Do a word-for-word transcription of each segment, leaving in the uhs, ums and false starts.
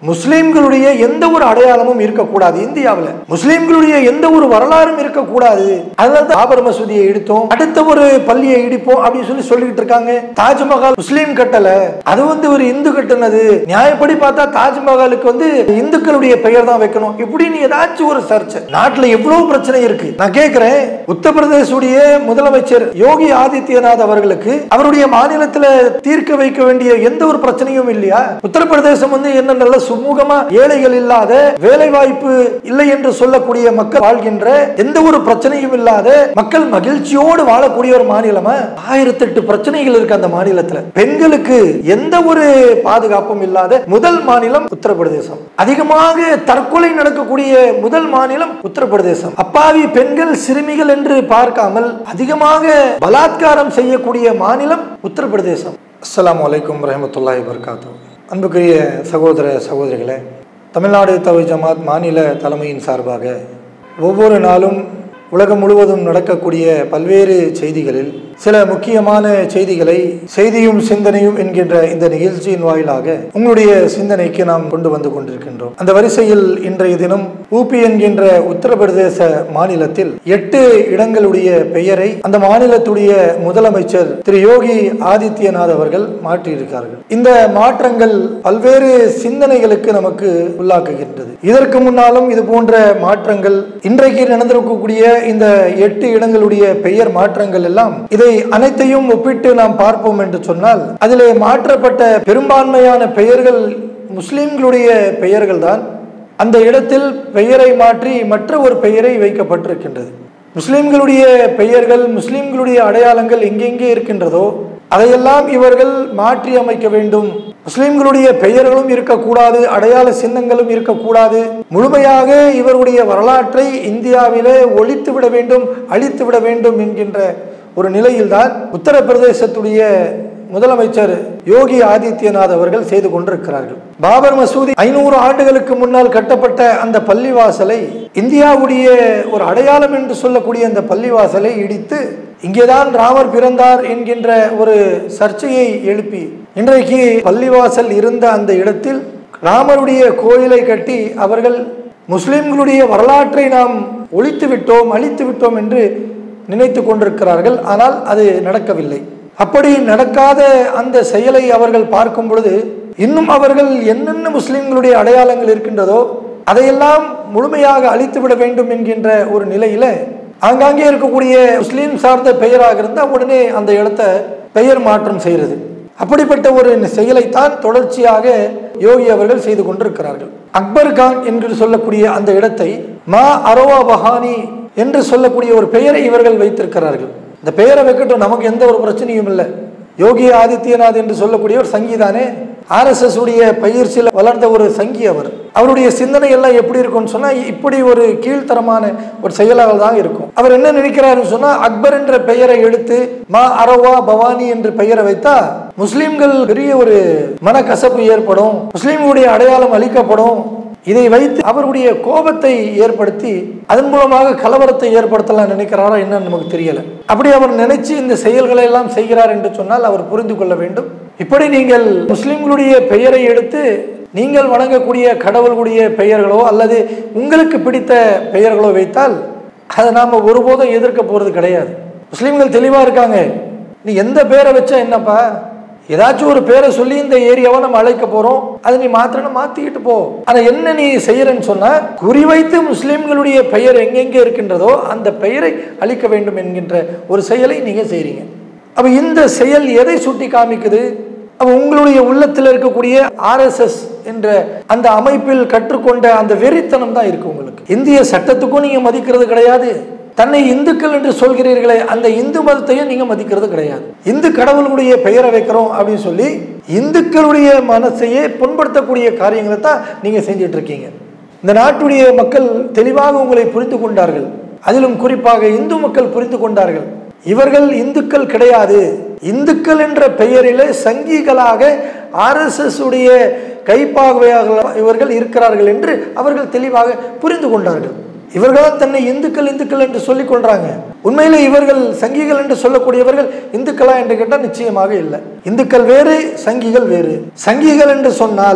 முஸ்லிம்களுடைய எந்த ஒரு அடையாளமும் இருக்கக்கூடாது. இந்தியாவில் முஸ்லிம்களுடைய எந்த ஒரு வரலாறும் இருக்கக்கூடாது. அதனால பாபர் மசூதியை இடித்தோம், அடுத்த ஒரு பள்ளியை இடிப்போம் அப்படின்னு சொல்லி சொல்லிட்டு இருக்காங்க. தாஜ்மஹால் முஸ்லீம் கட்டல, அது வந்து ஒரு இந்து கட்டுனது. நியாயப்படி பார்த்தா தாஜ்மஹாலுக்கு வந்து இந்துக்களுடைய பெயர் தான் வைக்கணும். இப்படின்னு ஏதாச்சும் ஒரு சர்ச்சை. நாட்டுல எவ்வளவு பிரச்சனை இருக்கு. நான் கேட்கிறேன், உத்தரப்பிரதேசுடைய முதலமைச்சர் யோகி ஆதித்யநாத் அவர்களுக்கு அவருடைய மாநிலத்தில் தீர்க்க வைக்க வேண்டிய எந்த ஒரு பிரச்சனையும் இல்லையா? உத்தரப்பிரதேசம் வந்து என்ன நல்ல சுமூகமா ஏழைகள் இல்லாத, வேலை வாய்ப்பு இல்லை என்று சொல்லக்கூடிய மக்கள் வாழ்கின்ற, எந்த ஒரு பிரச்சனையும் இல்லாத மக்கள் மகிழ்ச்சியோடு வாழக்கூடிய ஒரு மாநிலமா? ஆயிரத்தி எட்டு பிரச்சனைகள் இருக்கு அந்த மாநிலத்தில். பெண்களுக்கு எந்த ஒரு பாதுகாப்பும் இல்லாத முதல் மாநிலம் உத்தரப்பிரதேசம். அதிகமாக தற்கொலை நடக்கக்கூடிய முதல் மாநிலம் உத்தரப்பிரதேசம். அப்பாவி பெண்கள் சிறுமிகள் என்று பார்க்காமல் அதிகமாக பலாத்காரம் செய்யக்கூடிய மாநிலம் உத்தரப்பிரதேசம். அஸ்ஸலாமு அலைக்கும் வரஹ்மத்துல்லாஹி வபரகாத்துஹு. அன்புக்குரிய சகோதர சகோதரிகளே, தமிழ்நாடு தவ்ஹீத் ஜமாத் மாநில தலைமையின் சார்பாக ஒவ்வொரு நாளும் உலகம் முழுவதும் நடக்கக்கூடிய பல்வேறு செய்திகளில் சில முக்கியமான செய்திகளை செய்தியும் சிந்தனையும் என்கின்ற இந்த நிகழ்ச்சியின் வாயிலாக உங்களுடைய சிந்தனைக்கு நாம் கொண்டு வந்து கொண்டிருக்கின்றோம். அந்த வரிசையில் இன்றைய தினம் ஊபி என்கின்ற உத்தரப்பிரதேச மாநிலத்தில் எட்டு இடங்களுடைய பெயரை அந்த மாநிலத்துடைய முதலமைச்சர் திரு யோகி ஆதித்யநாத் அவர்கள் மாற்றியிருக்கிறார்கள். இந்த மாற்றங்கள் பல்வேறு சிந்தனைகளுக்கு நமக்கு உள்ளாக்குகின்றது. இதற்கு முன்னாலும் இது போன்ற மாற்றங்கள், இன்றைக்கு நடந்திருக்கக்கூடிய இந்த எட்டு இடங்களுடைய பெயர் மாற்றங்கள் எல்லாம், இதை அனைத்தையும் ஒப்பிட்டு நாம் பார்ப்போம் என்று சொன்னால், அதிலே மாற்றப்பட்ட பெரும்பான்மையான பெயர்கள் முஸ்லிம்களுடைய பெயர்கள் தான். அந்த இடத்தில் பெயரை மாற்றி மற்ற ஒரு பெயரை வைக்கப்பட்டிருக்கின்றது. முஸ்லிம்களுடைய பெயர்கள், முஸ்லிம்களுடைய அடையாளங்கள் எங்கெங்கே இருக்கின்றதோ அதையெல்லாம் இவர்கள் மாற்றி அமைக்க வேண்டும். முஸ்லிம்களுடைய பெயர்களும் இருக்கக்கூடாது, அடையாள சின்னங்களும் இருக்கக்கூடாது. முழுமையாக இவருடைய வரலாற்றை இந்தியாவிலே ஒழித்து விட வேண்டும், அழித்து விட வேண்டும் என்கின்ற ஒரு நிலையில்தான் உத்தரப்பிரதேசத்துடைய முதலமைச்சர் யோகி ஆதித்யநாத் அவர்கள் செய்து கொண்டிருக்கிறார்கள். பாபர் மசூதி ஐநூறு ஆண்டுகளுக்கு முன்னால் கட்டப்பட்ட அந்த பள்ளிவாசலை, இந்தியாவுடைய ஒரு அடையாளம் என்று சொல்லக்கூடிய அந்த பள்ளிவாசலை இடித்து இங்கேதான் ராமர் பிறந்தார் என்கின்ற ஒரு சர்ச்சையை எழுப்பி இன்றைக்கு பள்ளிவாசல் இருந்த அந்த இடத்தில் ராமருடைய கோயிலை கட்டி அவர்கள் முஸ்லிம்களுடைய வரலாற்றை நாம் ஒழித்து விட்டோம், அழித்து விட்டோம் என்று நினைத்து கொண்டிருக்கிறார்கள். ஆனால் அது நடக்கவில்லை. அப்படி நடக்காத அந்த செயலை அவர்கள் பார்க்கும் பொழுது, இன்னும் அவர்கள் என்னென்ன முஸ்லிம்களுடைய அடையாளங்கள் இருக்கின்றதோ அதையெல்லாம் முழுமையாக அழித்து விட வேண்டும் என்கின்ற ஒரு நிலையில ஆங்காங்கே இருக்கக்கூடிய முஸ்லீம் சார்ந்த பெயராக இருந்தால் உடனே அந்த இடத்த பெயர் மாற்றம் செய்கிறது. அப்படிப்பட்ட ஒரு செயலைத்தான் தொடர்ச்சியாக யோகி அவர்கள் செய்து கொண்டிருக்கிறார்கள். அக்பர் கான் என்று சொல்லக்கூடிய அந்த இடத்தை மா அரோவா பஹானி என்று சொல்லக்கூடிய ஒரு பெயரை இவர்கள் வைத்திருக்கிறார்கள். இந்த பெயரை வைக்கட்டும், நமக்கு எந்த ஒரு பிரச்சனையும் இல்லை. யோகி ஆதித்யநாத் என்று சொல்லக்கூடிய ஒரு சங்கீதானே, ஆர் எஸ் எஸ் உடைய பயிற்சியில் வளர்ந்த ஒரு சங்கி. அவர் அவருடைய சிந்தனை எல்லாம் எப்படி இருக்கும்னு சொன்னா, இப்படி ஒரு கீழ்த்தரமான ஒரு செயலாக தான் இருக்கும். அவர் என்ன நினைக்கிறாருன்னு சொன்னா, அக்பர் என்ற பெயரை எடுத்து மா அரவா பவானி என்று பெயரை வைத்தா முஸ்லிம்கள் பெரிய ஒரு மனக்கசப்பு ஏற்படும், முஸ்லிம்களுடைய அடையாளம் அளிக்கப்படும். இதை வைத்து அவருடைய கோபத்தை ஏற்படுத்தி அதன் மூலமாக கலவரத்தை ஏற்படுத்தலாம் நினைக்கிறாரா என்னன்னு நமக்கு தெரியல. அப்படி அவர் நினைச்சு இந்த செயல்களை எல்லாம் செய்கிறார் என்று சொன்னால் அவர் புரிந்து கொள்ள வேண்டும். இப்படி நீங்கள் முஸ்லிம்களுடைய பெயரை எடுத்து நீங்கள் வணங்கக்கூடிய கடவுளுடைய பெயர்களோ அல்லது உங்களுக்கு பிடித்த பெயர்களோ வைத்தால் அதை நாம ஒருபோதும் எதிர்க்க போறது கிடையாது. முஸ்லிம்கள் தெளிவா இருக்காங்க. நீ எந்த பேரை வச்சா என்னப்பா, ஏதாச்சும் ஒரு பேரை சொல்லி இந்த ஏரியாவை நம்ம அழைக்க போறோம், அதை நீ மாத்திரம் மாத்திக்கிட்டு போ. ஆனா என்ன நீ செய்யறன்னு சொன்னா, குறிவைத்து முஸ்லிம்களுடைய பெயர் எங்கெங்கே இருக்கின்றதோ அந்த பெயரை அழிக்க வேண்டும் என்கின்ற ஒரு செயலை நீங்க செய்றீங்க. அப்ப இந்த செயல் எதை சுட்டி காமிக்குது? அப்ப உங்களுடைய உள்ளத்தில் இருக்கக்கூடிய ஆர் எஸ் எஸ் என்ற அந்த அமைப்பில் கற்றுக்கொண்ட அந்த வெறித்தனம் தான் இருக்கு உங்களுக்கு. இந்திய சட்டத்துக்கும் நீங்க மதிக்கிறது கிடையாது. தன்னை இந்துக்கள் என்று சொல்கிறீர்களே அந்த இந்து மதத்தையும் நீங்க மதிக்கிறது கிடையாது. இந்து கடவுளுடைய பெயரை வைக்கிறோம் அப்படின்னு சொல்லி இந்துக்களுடைய மனசையே புண்படுத்தக்கூடிய காரியங்களை தான் நீங்க செஞ்சிட்டு இருக்கீங்க. இந்த நாட்டுடைய மக்கள் தெளிவாக உங்களை புரிந்து கொண்டார்கள். அதிலும் குறிப்பாக இந்து மக்கள் புரிந்து கொண்டார்கள். இவர்கள் இந்துக்கள் கிடையாது, இந்துக்கள் என்ற பெயரிலே சங்கிகளாக ஆர் எஸ் எஸ் உடைய கைப்பாவையாக இவர்கள் இருக்கிறார்கள் என்று அவர்கள் தெளிவாக புரிந்து கொண்டார்கள். இவர்கள் தன்னை இந்துக்கள் இந்துக்கள் என்று சொல்லிக் கொள்றாங்க. உண்மையிலே இவர்கள் சங்கிகள் என்று சொல்லக்கூடியவர்கள் இந்துக்களா என்று கேட்டால் நிச்சயமாக இல்லை. இந்துக்கள் வேறு, சங்கிகள் வேறு. சங்கிகள் என்று சொன்னால்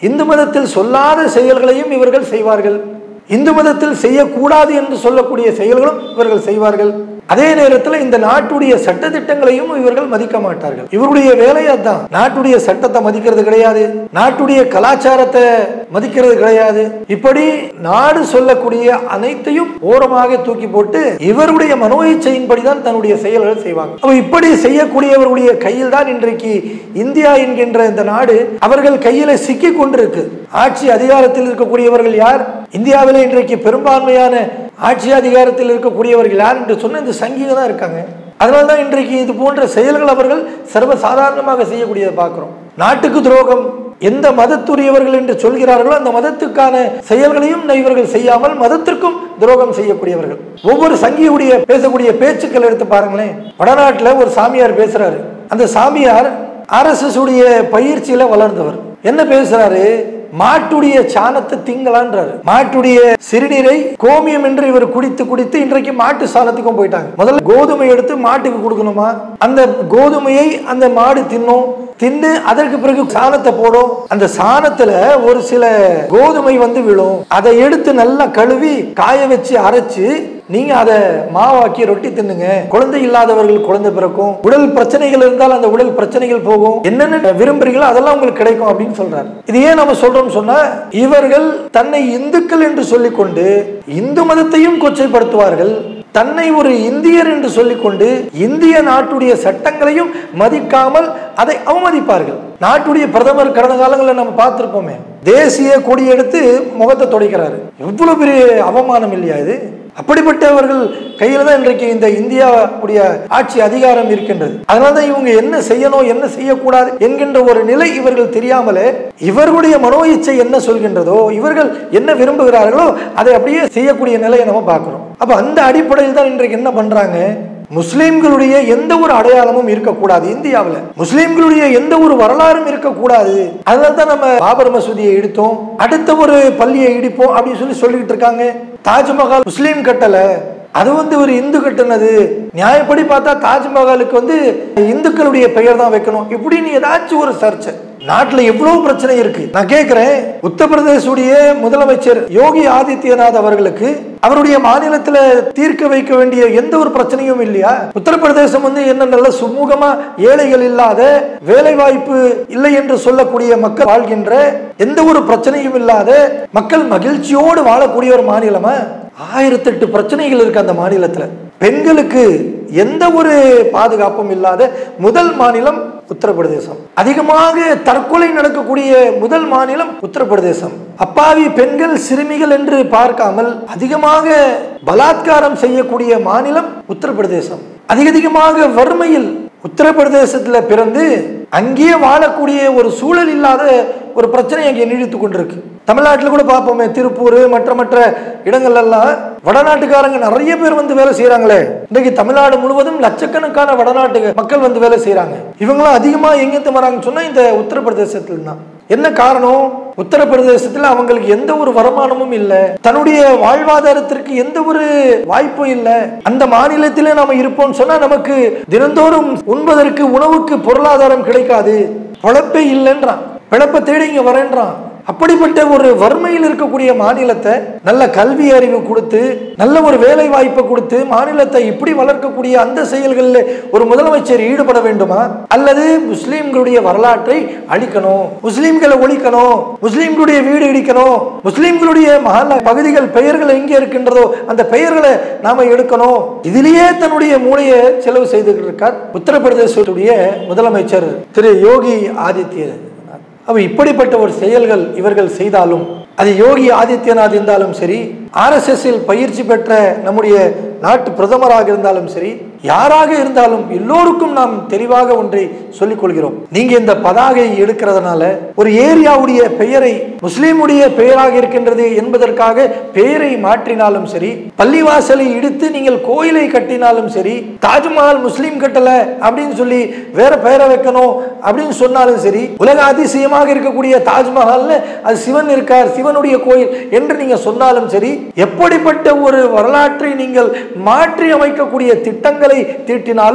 இந்து மதத்தில் சொல்லாத செயல்களையும் இவர்கள் செய்வார்கள். இந்து மதத்தில் செய்யக்கூடாது என்று சொல்லக்கூடிய செயல்களும் இவர்கள் செய்வார்கள். அதே நேரத்தில் இந்த நாட்டுடைய சட்ட திட்டங்களையும் இவர்கள் மதிக்க மாட்டார்கள். இவருடைய வேலையா தான் நாட்டுடைய சட்டத்தை மதிக்கிறது கிடையாது, நாட்டுடைய கலாச்சாரத்தை மதிக்கிறது கிடையாது. இப்படி நாடு சொல்லக்கூடிய அனைத்தையும் ஓரமாக தூக்கி போட்டு இவருடைய மனோ இச்சையின்படிதான் தன்னுடைய செயல்கள் செய்வாங்க. அப்ப இப்படி செய்யக்கூடியவருடைய கையில் தான் இன்றைக்கு இந்தியா என்கின்ற இந்த நாடு அவர்கள் கையில சிக்கி கொண்டிருக்கு. ஆட்சி அதிகாரத்தில் இருக்கக்கூடியவர்கள் யார்? இந்தியாவில் இன்றைக்கு பெரும்பான்மையான ஆட்சி அதிகாரத்தில் இருக்கக்கூடியவர்கள் யார் என்று சொன்ன இந்த சங்கிகள் தான் இருக்காங்க. அதனால்தான் இன்றைக்கு இது போன்ற செயல்கள் அவர்கள் சர்வசாதாரணமாக செய்யக்கூடியதை பார்க்கிறோம். நாட்டுக்கு துரோகம், எந்த மதத்துரியவர்கள் என்று சொல்கிறார்களோ அந்த மதத்துக்கான செயல்களையும் இவர்கள் செய்யாமல் மதத்திற்கும் துரோகம் செய்யக்கூடியவர்கள். ஒவ்வொரு சங்கியுடைய பேசக்கூடிய பேச்சுக்கள் எடுத்து பாருங்களேன். வடநாட்டில் ஒரு சாமியார் பேசுறாரு. அந்த சாமியார் ஆர் எஸ் எஸ் உடைய பயிற்சியில வளர்ந்தவர். என்ன பேசுறாரு? மாட்டுடைய சாணத்தை திங்கலான்றாரு. மாட்டுடைய சிறுநீரை கோமியம் என்று இவர் குடித்து குடித்து இன்றைக்கு மாட்டு சாணத்துக்கும் போயிட்டாங்க. முதல்ல கோதுமை எடுத்து மாட்டுக்கு கொடுக்கணுமா, அந்த கோதுமையை அந்த மாடு தின்னும், தின்னு அதற்கு பிறகு சாணத்தை போடும். அந்த சாணத்துல ஒரு சில கோதுமை வந்து விழும். அதை எடுத்து நல்லா கழுவி காய வச்சு அரைச்சு நீங்க அதை மாவாக்கி ரொட்டி தின்னுங்க. குழந்தை இல்லாதவர்கள் குழந்தை பிறக்கும், உடல் பிரச்சனைகள் இருந்தால் அந்த உடல் பிரச்சனைகள் போகும், என்னென்ன விரும்புறீங்களோ அதெல்லாம் உங்களுக்கு கிடைக்கும் அப்படின்னு சொல்றாரு. இது ஏன் நம்ம சொல்றோம் சொன்னா, இவர்கள் தன்னை இந்துக்கள் என்று சொல்லிக்கொண்டு இந்து மதத்தையும் கொச்சைப்படுத்துவார்கள். தன்னை ஒரு இந்தியர் என்று சொல்லிக்கொண்டு இந்திய நாட்டுடைய சட்டங்களையும் மதிக்காமல் அதை அவமதிப்பார்கள். நாட்டுடைய பிரதமர் கடந்த காலங்களில் நம்ம பார்த்திருப்போமே, தேசிய கொடி எடுத்து முகத்தை துடைக்கிறாரு. எவ்வளவு பெரிய அவமானம் இல்லையா இது? அப்படிப்பட்டவர்கள் கையில தான் இன்றைக்கு இந்த இந்தியாவுடைய ஆட்சி அதிகாரம் இருக்கின்றது. அதனால்தான் இவங்க என்ன செய்யணும் என்ன செய்யக்கூடாது என்கின்ற ஒரு நிலை இவர்கள் தெரியாமலே இவர்களுடைய மனோ இச்சை என்ன சொல்கின்றதோ, இவர்கள் என்ன விரும்புகிறார்களோ அதை அப்படியே செய்யக்கூடிய நிலையை நம்ம பார்க்கிறோம். அப்ப அந்த அடிப்படையில் தான் இன்றைக்கு என்ன பண்றாங்க, முஸ்லிம்களுடைய எந்த ஒரு அடையாளமும் இருக்கக்கூடாது இந்தியாவில், முஸ்லிம்களுடைய எந்த ஒரு வரலாறும் இருக்கக்கூடாது. அதனால தான் நம்ம பாபர் மசூதியை இடித்தோம், அடுத்த ஒரு பள்ளியை இடிப்போம் அப்படின்னு சொல்லி சொல்லிட்டு இருக்காங்க. தாஜ்மஹால் முஸ்லீம் கட்டல, அது வந்து ஒரு இந்து கட்டினது. நியாயப்படி பார்த்தா தாஜ்மஹாலுக்கு வந்து இந்துக்களுடைய பெயர் தான் வைக்கணும் இப்படின்னு ஏதாச்சும் ஒரு சர்ச்சை. நாட்டுல எவ்வளவு பிரச்சனை இருக்கு. நான் கேட்கிறேன், உத்தரப்பிரதேசுடைய முதலமைச்சர் யோகி ஆதித்யநாத் அவர்களுக்கு அவருடைய மாநிலத்துல தீர்க்க வைக்க வேண்டிய எந்த ஒரு பிரச்சனையும் இல்லையா? உத்தரப்பிரதேசம் வந்து என்ன நல்ல சுமூகமா, ஏழைகள் இல்லாத, வேலை வாய்ப்பு இல்லை என்று சொல்லக்கூடிய மக்கள் வாழ்கின்ற, எந்த ஒரு பிரச்சனையும் இல்லாத மக்கள் மகிழ்ச்சியோடு வாழக்கூடிய ஒரு மாநிலமா? ஆயிரத்தி எட்டு பிரச்சனைகள் இருக்கு அந்த மாநிலத்துல. பெண்களுக்கு எந்த ஒரு பாதுகாப்பும் இல்லாத முதல் மாநிலம் உத்தரப்பிரதேசம். அதிகமாக தற்கொலை நடக்கக்கூடிய முதல் மாநிலம் உத்தரப்பிரதேசம். அப்பாவி பெண்கள் சிறுமிகள் என்று பார்க்காமல் அதிகமாக பலாத்காரம் செய்யக்கூடிய மாநிலம் உத்தரப்பிரதேசம். அதிக அதிகமாக வறுமையில் உத்தரப்பிரதேசத்துல பிறந்து அங்கேயே வாழக்கூடிய ஒரு சூழல் இல்லாத ஒரு பிரச்சனை அங்கே நீடித்துக் கொண்டிருக்கு. தமிழ்நாட்டில் கூட பார்ப்போமே, திருப்பூர் மற்ற மற்ற இடங்கள் எல்லாம் வடநாட்டுக்காரங்க நிறைய பேர் வந்து வேலை செய்யறாங்களே. இன்றைக்கு தமிழ்நாடு முழுவதும் லட்சக்கணக்கான வடநாட்டு மக்கள் வந்து வேலை செய்யறாங்க. இவங்களும் அதிகமா எங்கிருந்து வராங்கன்னு சொன்னா இந்த உத்தரப்பிரதேசத்துல தான். என்ன காரணம்? உத்தரப்பிரதேசத்துல அவங்களுக்கு எந்த ஒரு வருமானமும் இல்லை, தன்னுடைய வாழ்வாதாரத்திற்கு எந்த ஒரு வாய்ப்பும் இல்லை. அந்த மாநிலத்திலே நாம இருப்போம் சொன்னா நமக்கு தினந்தோறும் உண்பதற்கு உணவுக்கு பொருளாதாரம் கிடைக்காது, பொழப்பே இல்லைன்றான், பிழப்பை தேடி இங்க வரேன்றான். அப்படிப்பட்ட ஒரு வறுமையில் இருக்கக்கூடிய மாநிலத்தை நல்ல கல்வி அறிவு கொடுத்து, நல்ல ஒரு வேலை வாய்ப்பை கொடுத்து மாநிலத்தை இப்படி வளர்க்கக்கூடிய அந்த செயல்களில் ஒரு முதலமைச்சர் ஈடுபட வேண்டுமா? அல்லது முஸ்லீம்களுடைய வரலாற்றை அழிக்கணும், முஸ்லீம்களை ஒழிக்கணும், முஸ்லீம்களுடைய வீடு இடிக்கணும், முஸ்லீம்களுடைய மஹல்லா பகுதிகள் பெயர்கள் எங்கே இருக்கின்றதோ அந்த பெயர்களை நாம எடுக்கணும், இதிலேயே தன்னுடைய மூளையை செலவு செய்து இருக்கார் உத்தரப்பிரதேசத்துடைய முதலமைச்சர் திரு யோகி ஆதித்யநாத். அப்ப இப்படிப்பட்ட ஒரு செயல்கள் இவர்கள் செய்தாலும், அது யோகி ஆதித்யநாத் இருந்தாலும் சரி, ஆர் எஸ் எஸ் பயிற்சி பெற்ற நம்முடைய நாட்டு பிரதமராக இருந்தாலும் சரி, யாராக இருந்தாலும் எல்லோருக்கும் நாம் தெளிவாக ஒன்றை சொல்லிக் கொள்கிறோம். நீங்க இந்த பதாகை எடுக்கிறதுனால ஒரு ஏரியாவுடைய பெயரை முஸ்லீமுடைய பெயராக இருக்கின்றது என்பதற்காக பெயரை மாற்றினாலும் சரி, பள்ளிவாசலை இடித்து நீங்கள் கோயிலை கட்டினாலும் சரி, தாஜ்மஹால் முஸ்லீம் கட்டல அப்படின்னு சொல்லி வேற பெயரை வைக்கணும் அப்படின்னு சொன்னாலும் சரி, உலக அதிசயமாக இருக்கக்கூடிய தாஜ்மஹால்ல அது சிவன் இருக்கார், சிவனுடைய கோயில் என்று நீங்க சொன்னாலும் சரி, எப்படிப்பட்ட ஒரு வரலாற்றை நீங்கள் மாற்றி அமைக்கக்கூடிய திட்டங்களை தீட்டினாலும்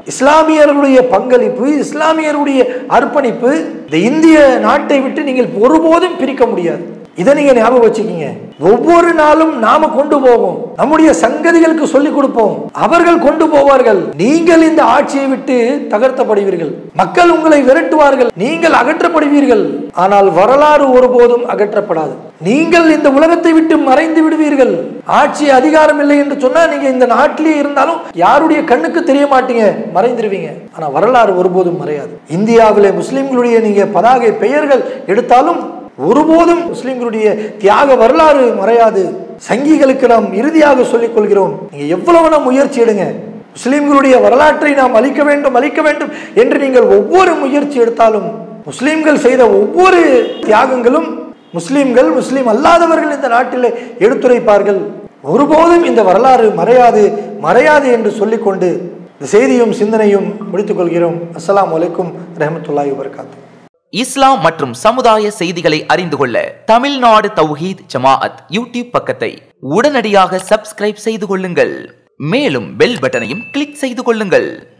இஸ்லாமியர்களுடைய பங்களிப்பு, இஸ்லாமியருடைய அர்ப்பணிப்பு இந்த இந்திய நாட்டை விட்டு நீங்கள் ஒருபோதும் பிரிக்க முடியாது. இதை நீங்க ஞாபகம் வச்சுக்கீங்க. ஒவ்வொரு நாளும் நாம கொண்டு போவோம், நம்முடைய சங்கதிகளுக்கு சொல்லிக் கொடுப்போம், அவர்கள் கொண்டு போவார்கள். நீங்கள் இந்த ஆட்சியை விட்டு தகர்த்தப்படுவீர்கள், மக்கள் உங்களை விரட்டுவார்கள், நீங்கள் அகற்றப்படுவீர்கள். ஆனால் வரலாறு ஒருபோதும் அகற்றப்படாது. நீங்கள் இந்த உலகத்தை விட்டு மறைந்து விடுவீர்கள். ஆட்சி அதிகாரம் இல்லை என்று சொன்னா நீங்க இந்த நாட்டிலேயே இருந்தாலும் யாருடைய கண்ணுக்கு தெரிய மாட்டீங்க, மறைந்துருவீங்க. ஆனா வரலாறு ஒருபோதும் மறையாது. இந்தியாவிலே முஸ்லிம்களுடைய நீங்க பதாகை பெயர்கள் எடுத்தாலும் ஒருபோதும் முஸ்லிம்களுடைய தியாக வரலாறு மறையாது. சங்கிகளுக்கு நாம் இறுதியாக சொல்லிக் கொள்கிறோம், நீங்க எவ்வளவு முயற்சி எடுங்க, முஸ்லிம்களுடைய வரலாற்றை நாம் அழிக்க வேண்டும் அழிக்க வேண்டும் என்று நீங்கள் ஒவ்வொரு முயற்சி எடுத்தாலும் முஸ்லிம்கள் செய்த ஒவ்வொரு தியாகங்களும் முஸ்லிம்கள் முஸ்லிம் அல்லாதவர்கள் இந்த நாட்டில் எடுத்துரைப்பார்கள். ஒருபோதும் இந்த வரலாறு மறையாது மறையாது என்று சொல்லிக்கொண்டு இந்த செய்தியும் சிந்தனையும் முடித்துக் கொள்கிறோம். அஸ்ஸலாமு அலைக்கும் ரஹ்மத்துல்லாஹி வ பரகாத்துஹு. இஸ்லாம் மற்றும் சமுதாய செய்திகளை அறிந்து கொள்ள தமிழ்நாடு தௌஹீத் ஜமாஅத் யூடியூப் பக்கத்தை உடனடியாக சப்ஸ்கிரைப் செய்து கொள்ளுங்கள். மேலும் பெல் பட்டனையும் கிளிக் செய்து கொள்ளுங்கள்.